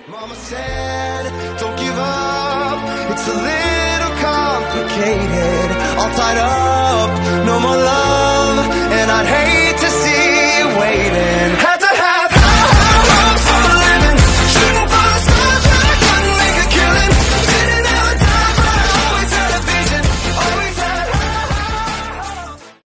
Mama said, don't give up, it's a little complicated, all tied up, no more love, and I'd hate